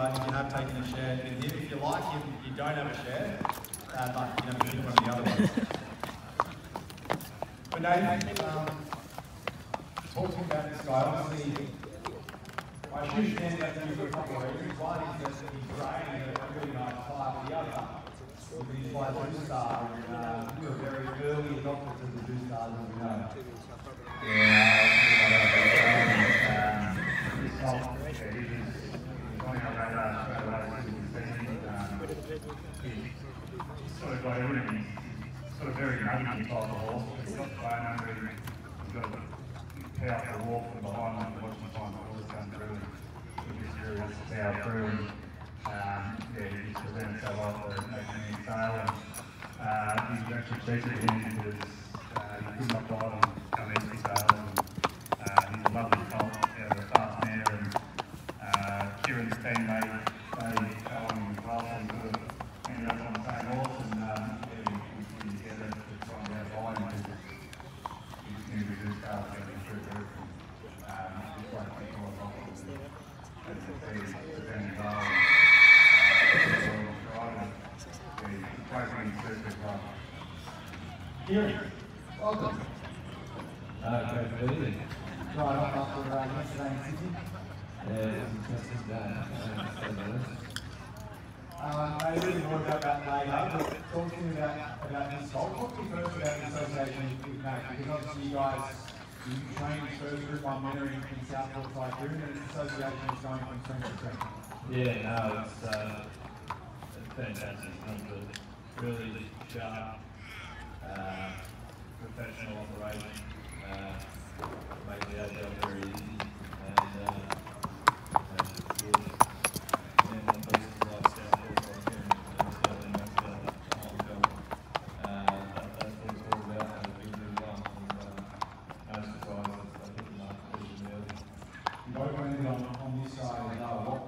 you have taken a share with him. If you like him, you don't have a share, but you know, one of the other ones. But Nathan, talking about this guy, obviously, I should stand out to you for a couple of reasons. One is that he's training at a really nice part. The other is he's by Zoustar, and we were very early adopters of the Zoustar, as we know. He's sort of got everything. He's sort of very nutty type of horse. He's got bone hungry. He's got a powerful walk from behind him. Watching the time the horse come through. He just really wants to power through. And he just presented himself after making any tail. And he's actually cheated him because he could not ride on come easy tail. And he's a lovely colt out of a fast mare. And Kieran's teammate, they fell on him well and good. Ended up on the same horse and we together to try and get by him because he just knew his car was going through the roof and just like the horse off and the Danny Barr and he's placing his first big run. Kieran, welcome. Great to be here. Right up after yesterday in Sydney. Yeah, it was a fantastic day. I really more about that later, but talk to me about this colt. Talk to me first about the association with Nate, because obviously you guys, you trained first group one winner in Southport Tycoon, and the association is going from strength to strength. Yeah, no, it's fantastic. It's a really sharp, professional operation. Make the job very easy, and on this side as well.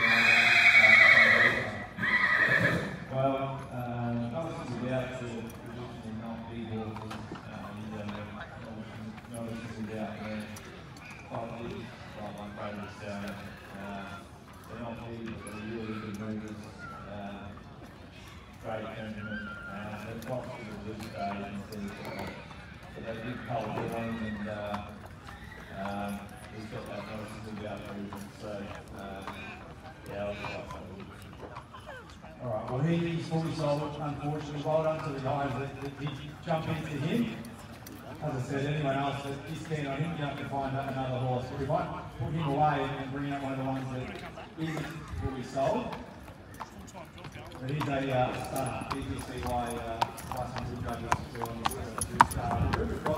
Well, notices without to traditionally not be horses, notices without their qualities, like my favourite stallion. They're not big, but they're really good movers, great temperament, they're props to the Zoustar, you can see. But they did cold on and he's got that notices without movement, so yeah, I was quite happy. Alright, well he's fully sold, unfortunately. Well done to the guys that did jump into him. As I said, anyone else that is keen on him, you have to find another horse. We might put him away and bring out one of the ones that isn't fully sold. But he's a stunner. You can see why some good judges feel on this Zoustar.